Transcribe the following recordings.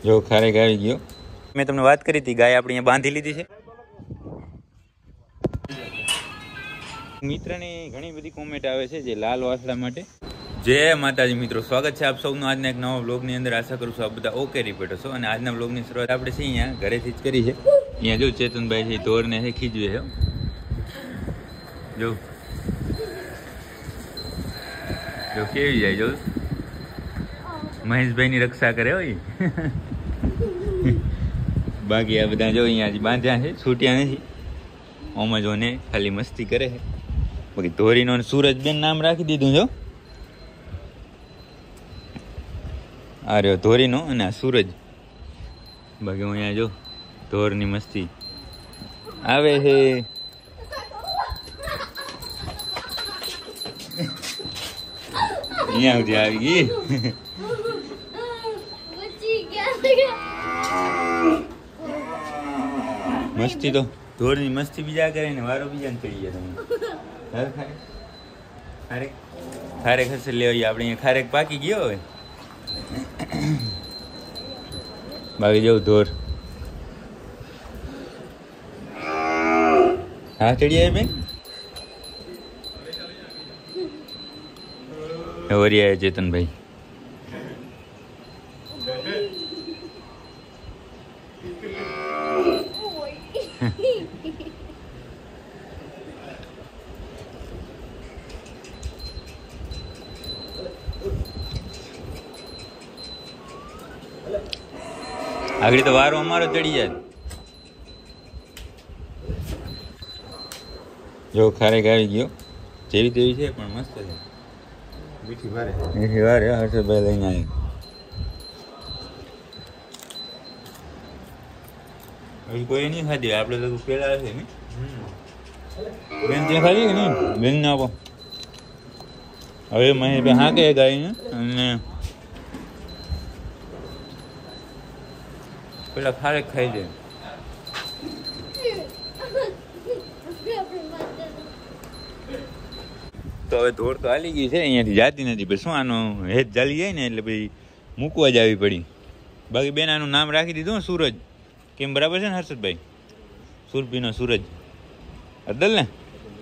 જો ખારેક આવી ગયો. મેં તમને વાત કરી હતી ગાય આપણે અહીંયા બાંધી લીધી છે. મિત્રની ઘણી બધી કોમેન્ટ આવે છે જે લાલ વાસળા માટે. જય માતાજી મિત્રો, સ્વાગત છે આપ સૌનું આજના એક નવા બ્લોગની અંદર. આશા કરું છું આપ બધા ઓકે રિપીટ હશો. અને આજના બ્લોગની શરૂઆત આપણે છે અહીંયા ઘરેથી જ કરી છે. અહીંયા જો ચેતનભાઈ છે ઢોરને છે ખીજવે છે. જો જો કેવી જાય, જો મહેશભાઈની રક્ષા કરે હોય. બાકી આ બધા જો અહીંયા બાંધ્યા છે, છૂટ્યા નથી. ઓમાં જો ને ખાલી મસ્તી કરે છે. બાકી ધોરીનો સૂરજબેન નામ રાખી દીધું. જો આ રહ્યો ધોરીનો અને આ સૂરજ. બાકી હું અહીંયા જો ધોરની મસ્તી આવે છે. અહીંયા સુધી આવી ગઈ. મસ્તી તો ધોરની મસ્તી બીજા કરે ને વારો બીજાને ચડી ગયા. તમે ખારેક ખારેક હશે લેવાય. આપણે અહીંયા ખારેક પાકી ગયો હવે. બાકી જવું ધોર હા ચડી આવે બેન. વરી આવ્યા ચેતનભાઈ. આગળ તો વારો અમારો ચડી જાય. જો ખારેક આવી ગયો. જેવી તેવી છે પણ મસ્ત છે. મીઠી વારે હર્ષદભાઈ લઈને આવ્યા. કોઈ નહીં ખાધી, આપડે તો પેલા છે ને બેન ત્યાં ખાધી કે નહીં? બેન ને આપો. હવે મહેશભાઈ હા કે ગાય અને પેલા ખારેક ખાઈ દે. તો હવે ધોર તો હાલી ગઈ છે, અહીંયાથી જાતી નથી. પછી શું આનો હેત ચાલી જાય ને એટલે પછી મૂકવા જ આવી પડી. બાકી બેન આનું નામ રાખી દીધું ને સૂરજ. કેમ બરાબર છે ને હર્ષદભાઈ? સુરભીનો સૂરજ અદલ ને.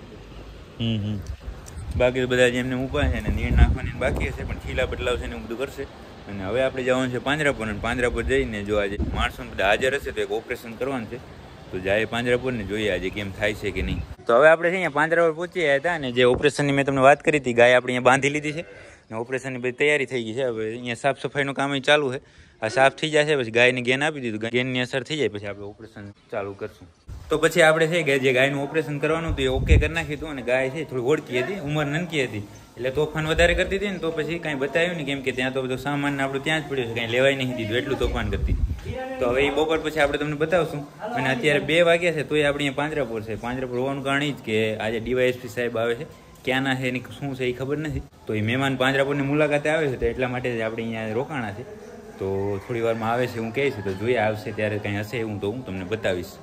બાકી તો બધા જેમને મૂકવા છે ને નીણ નાખવાની બાકી હશે, પણ ખીલા બદલાવશે ને એવું બધું કરશે. અને હવે આપણે જવાનું છે પાંજરાપોર. અને પાંજરાપોર જઈને જો આજે માણસો બધા હાજર હશે તો એક ઓપરેશન કરવાનું છે. તો જાય પાંજરાપોર ને જોઈએ આજે કેમ થાય છે કે નહીં. તો હવે આપણે અહીંયા પાંજરાપોર પહોંચી ગયા હતા. અને જે ઓપરેશનની મેં તમને વાત કરી હતી, ગાય આપણે અહીંયા બાંધી લીધી છે ને ઓપરેશનની બધી તૈયારી થઈ ગઈ છે. હવે અહીંયા સાફ સફાઈનું કામ ચાલુ છે. આ સાફ થઈ જશે પછી ગાયને ગેન આપી દીધું. ગેનની અસર થઈ જાય પછી આપણે ઓપરેશન ચાલુ કરશું. તો પછી આપણે છે કે જે ગાયનું ઓપરેશન કરવાનું હતું એ ઓકે કરી નાખ્યું હતું. અને ગાય છે થોડી ઓળખી હતી, ઉંમર નનકી હતી એટલે તોફાન વધારે કરતી હતી ને. તો પછી કાંઈ બતાવ્યું નહીં, કેમ કે ત્યાં તો બધો સામાન આપણું ત્યાં જ પડ્યો છે, કાંઈ લેવાય નહીં દીધું એટલું તોફાન કરતી. તો હવે એ બપોર પછી આપણે તમને બતાવશું. અને અત્યારે 2 વાગ્યા છે તોય આપણે અહીંયા પાંજરાપોર છે. પાંજરાપોર હોવાનું કારણ એ જ કે આજે ડીવાયએસપી સાહેબ આવે છે. ક્યાંના છે એની શું છે એ ખબર નથી. તો એ મહેમાન પાંજરાપોરની મુલાકાતે આવે છે તો એટલા માટે જ આપણે અહીંયા રોકાણા છે. તો થોડી વારમાં આવે છે હું કહીશ, તો જોઈએ આવશે ત્યારે કંઈ હશે એવું તો હું તમને બતાવીશ.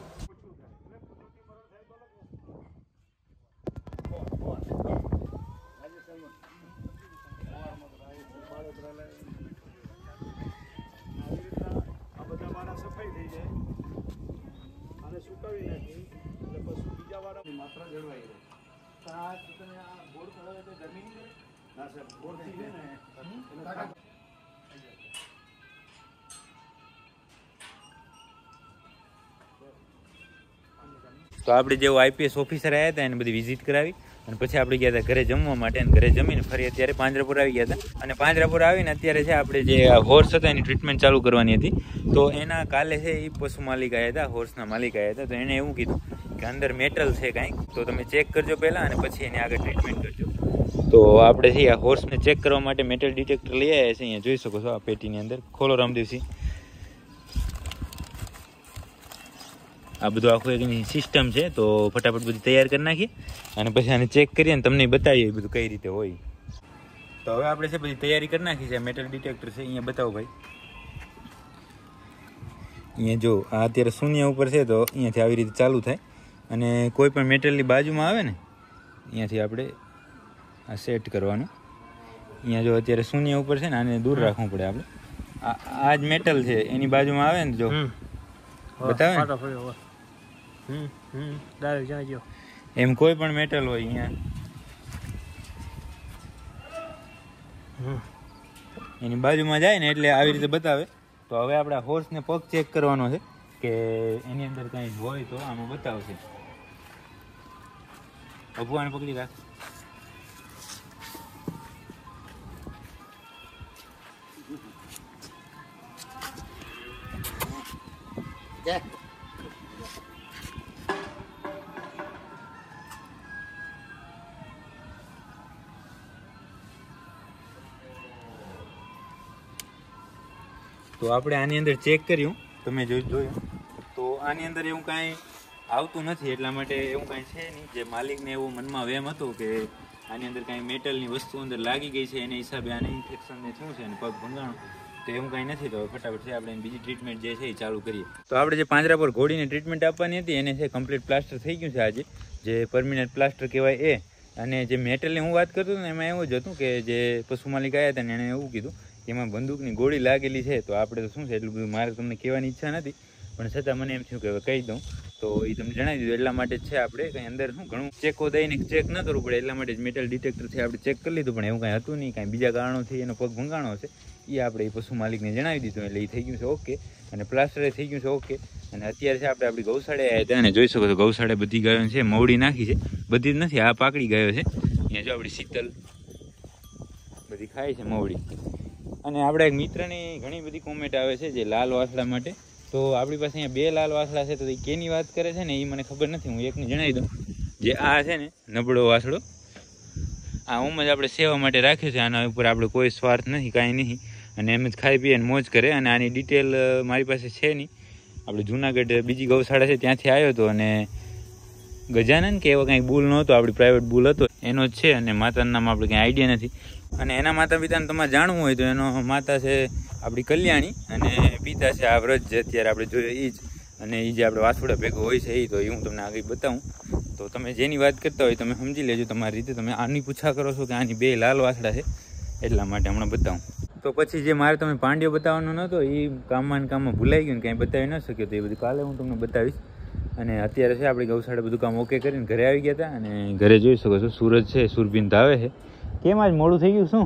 તો આપણે જેવો આઈપીએસ ઓફિસર આવ્યા હતા એને બધી વિઝિટ કરાવી અને પછી આપણે ગયા હતા ઘરે જમવા માટે. અને ઘરે જમીને ફરી અત્યારે પાંજરાપોર આવી ગયા હતા. અને પાંજરાપોર આવીને અત્યારે છે આપણે જે હોર્સ હતા એની ટ્રીટમેન્ટ ચાલુ કરવાની હતી. તો એના કાલે છે એ પશુ માલિક આવ્યા હતા, હોર્સના માલિક આવ્યા હતા. તો એણે એવું કીધું કે અંદર મેટલ છે કાંઈક, તો તમે ચેક કરજો પહેલાં અને પછી એની આગળ ટ્રીટમેન્ટ કરજો. તો આપણે છે આ હોર્સને ચેક કરવા માટે મેટલ ડિટેક્ટર લઈ આવ્યા છે. અહીંયા જોઈ શકો છો આ પેટીની અંદર. ખોલો રામદેવસિંહ. આ બધું આખું એક સિસ્ટમ છે. તો ફટાફટ બધી તૈયાર કરી નાખીએ અને પછી આને ચેક કરીએ અને તમને બતાવીએ બધું કઈ રીતે હોય. તો હવે આપણે છે બધી તૈયારી કરી નાખી છે. મેટલ ડિટેક્ટર છે અહીંયા, બતાવો ભાઈ. અહીંયા જો આ અત્યારે શૂન્ય ઉપર છે તો અહીંયાથી આવી રીતે ચાલુ થાય. અને કોઈ પણ મેટલની બાજુમાં આવે ને અહીંયાથી આપણે આ સેટ કરવાનું. અહીંયા જો અત્યારે શૂન્ય ઉપર છે ને આને દૂર રાખવું પડે આપણે. આ જ મેટલ છે, એની બાજુમાં આવે ને જો બતાવે એમ કોઈ પણ મેટલ હોય અહીંયા એની બાજુમાં જાય ને એટલે આવી રીતે બતાવે. તો હવે આપણે હોર્સને પગ ચેક કરવાનો છે કે એની અંદર કંઈ હોય તો આમાં બતાવશે. ભગવાન પકડી રાખ. તો આપણે આની અંદર ચેક કર્યું, તમે જોયું તો આની અંદર એવું કાંઈ આવતું નથી, એટલા માટે એવું કાંઈ છે નહીં. જે માલિકને એવો મનમાં વેમ હતો કે આની અંદર કાંઈ મેટલની વસ્તુ અંદર લાગી ગઈ છે, એના હિસાબે આને ઇન્ફેક્શનને થયું છે અને પગ ભંગાણો, તો એવું કાંઈ નથી. તો ફટાફટ છે આપણે બીજી ટ્રીટમેન્ટ જે છે એ ચાલુ કરીએ. તો આપણે જે પાંજરા પર ઘોડીને ટ્રીટમેન્ટ આપવાની હતી એને છે કમ્પ્લીટ પ્લાસ્ટર થઈ ગયું છે આજે, જે પરમિનન્ટ પ્લાસ્ટર કહેવાય એ. અને જે મેટલની હું વાત કરતો હતો ને એમાં એવું જ હતું કે જે પશુ માલિક આવ્યા હતા ને એણે એવું કીધું કે એમાં બંદૂકની ગોળી લાગેલી છે. તો આપણે તો શું છે એટલું બધું મારે તમને કહેવાની ઈચ્છા નથી, પણ છતાં મને એમ થયું કે હવે કહી દઉં તો એ તમને જણાવી દીધું. એટલા માટે જ છે આપણે કંઈ અંદર શું ઘણું ચેકો દઈને ચેક ન કરવું પડે, એટલા માટે જ મેટલ ડિટેક્ટરથી આપણે ચેક કરી લીધું. પણ એવું કાંઈ હતું નહીં, કાંઈ બીજા કારણોથી એનો પગ ભંગાણો હશે એ આપણે એ પશુ માલિકને જણાવી દીધું, એટલે એ થઈ ગયું છે ઓકે. અને પ્લાસ્ટરે થઈ ગયું છે ઓકે. અને અત્યારે છે આપણે આપણી ગૌશાળે આવ્યા હતા અને જોઈ શકો છો ગૌશાળે બધી ગાયો છે મવડી નાખી છે, બધી જ નથી, આ પાકડી ગાયો છે. અહીંયા જો આપણી શીતલ બધી ખાય છે મવડી. અને આપણા એક મિત્રની ઘણી બધી કોમેન્ટ આવે છે જે લાલ વાસળા માટે. તો આપણી પાસે અહીંયા 2 લાલ વાસળા છે, તો એ કેની વાત કરે છે ને એ મને ખબર નથી, હું એકને જણાવી દઉં. જે આ છે ને નબળો વાસળો, આ ઉમ જ આપણે સેવા માટે રાખ્યો છે, આના ઉપર આપણે કોઈ સ્વાર્થ નથી, કાંઈ નહીં, અને એમ જ ખાઈ પીએ અને મોજ કરે. અને આની ડિટેલ મારી પાસે છે નહીં, આપણે જુનાગઢ બીજી ગૌશાળા છે ત્યાંથી આવ્યો હતો, અને ગજાનન કે એવો કંઈક બુલ નહોતો, આપણી પ્રાઇવેટ બુલ હતો એનો જ છે. અને માતાનું નામ આપણે કંઈ આઈડિયા નથી. અને એના માતા પિતાને તમારે જાણવું હોય તો એનો માતા છે આપણી કલ્યાણી અને પિતા છે આ વ્રજ જે અત્યારે આપણે જોઈએ એ જ. અને એ જે આપણે વાસુડા ભેગો હોય છે એ, તો એ હું તમને આગળ બતાવું. તો તમે જેની વાત કરતા હોય તમે સમજી લેજો તમારી રીતે. તમે આની પૂછા કરો છો કે આની 2 લાલ વાસડા છે, એટલા માટે હમણાં બતાવું. તો પછી જે મારે તમે પાંડ્યો બતાવવાનો નહોતો એ કામમાં ભૂલાઈ ગયું, કાંઈ બતાવી ન શક્યો, તો એ બધું કાલે હું તમને બતાવીશ. અને અત્યારે છે આપણી ગૌશાળા બધું કામ ઓકે કરીને ઘરે આવી ગયા હતા. અને ઘરે જોઈ શકો છો સૂરજ છે, સુરભીન ધાવે છે. કેમ આજ મોડું થઈ ગયું? શું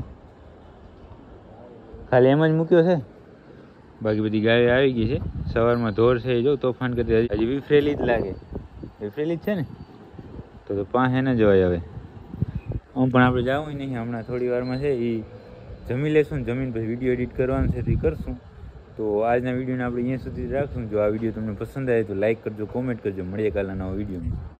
ખાલી એમ જ મૂક્યો છે? બાકી બધી ગાયો આવી ગઈ છે. સવારમાં ઢોર છે એ જો તોફાન કરતી, હજી વિફરેલી જ લાગે, વિફરેલી જ છે ને, તો પાસે ન જવાય. હવે હું પણ આપણે જવું નહીં, હમણાં થોડી વારમાં છે એ જમી લેશું ને જમીન પછી વિડીયો એડિટ કરવાનું છે તો એ કરશું. તો આજના વિડીયોને આપણે અહીંયા સુધી રાખશું. જો આ વિડીયો તમને પસંદ આવે તો લાઇક કરજો, કોમેન્ટ કરજો. મળીએ કાલના નવા વિડીયોમાં.